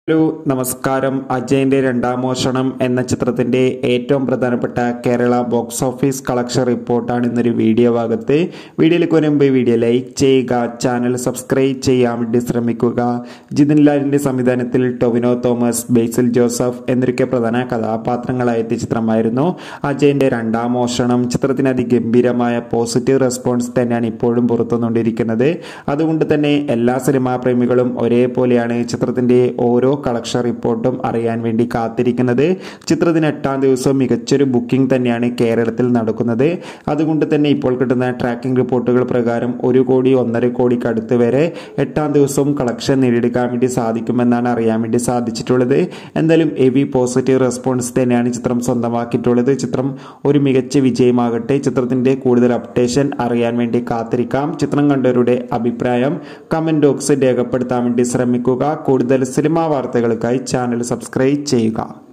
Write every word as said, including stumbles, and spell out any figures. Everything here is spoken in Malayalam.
ഹലോ നമസ്കാരം. അജയന്റെ രണ്ടാം മോഷണം എന്ന ചിത്രത്തിന്റെ ഏറ്റവും പ്രധാനപ്പെട്ട കേരള ബോക്സ് ഓഫീസ് കളക്ഷൻ റിപ്പോർട്ടാണ് ഇന്നൊരു വീഡിയോ ഭാഗത്ത്. വീഡിയോയിലേക്ക് വരുമ്പോൾ വീഡിയോ ലൈക്ക് ചെയ്യുക, ചാനൽ സബ്സ്ക്രൈബ് ചെയ്യാൻ വേണ്ടി ശ്രമിക്കുക. ജിതിൻ ലാലിന്റെ സംവിധാനത്തിൽ ടൊവിനോ തോമസ്, ബേസിൽ ജോസഫ് എന്നൊക്കെ പ്രധാന കഥാപാത്രങ്ങളായ എത്തിയ ചിത്രമായിരുന്നു അജയന്റെ രണ്ടാം മോഷണം. ചിത്രത്തിന് അതിഗംഭീരമായ പോസിറ്റീവ് റെസ്പോൺസ് തന്നെയാണ് ഇപ്പോഴും പുറത്തുകൊണ്ടിരിക്കുന്നത്. അതുകൊണ്ട് തന്നെ എല്ലാ സിനിമാ പ്രേമികളും ഒരേപോലെയാണ് ചിത്രത്തിന്റെ ഓരോ കളക്ഷൻ റിപ്പോർട്ടും അറിയാൻ വേണ്ടി കാത്തിരിക്കുന്നത്. ചിത്രത്തിന് എട്ടാം ദിവസം മികച്ചൊരു ബുക്കിംഗ് തന്നെയാണ് കേരളത്തിൽ നടക്കുന്നത്. അതുകൊണ്ട് തന്നെ ഇപ്പോൾ കിട്ടുന്ന ട്രാക്കിംഗ് റിപ്പോർട്ടുകൾ പ്രകാരം ഒരു കോടി ഒന്നര കോടിക്ക് അടുത്ത് വരെ എട്ടാം ദിവസവും കളക്ഷൻ നേടിയെടുക്കാൻ വേണ്ടി സാധിക്കുമെന്നാണ് അറിയാൻ വേണ്ടി സാധിച്ചിട്ടുള്ളത്. എന്തായാലും ഹെവി പോസിറ്റീവ് റെസ്പോൺസ് തന്നെയാണ് ചിത്രം സ്വന്തമാക്കിയിട്ടുള്ളത്. ചിത്രം ഒരു മികച്ച വിജയമാകട്ടെ. ചിത്രത്തിന്റെ കൂടുതൽ അപ്ഡേഷൻ അറിയാൻ വേണ്ടി കാത്തിരിക്കാം. ചിത്രം കണ്ടവരുടെ അഭിപ്രായം കമന്റ് ബോക്സിൽ രേഖപ്പെടുത്താൻ വേണ്ടി ശ്രമിക്കുക. കൂടുതൽ സിനിമാ വാർത്തകൾക്കായി ചാനൽ സബ്സ്ക്രൈബ് ചെയ്യുക.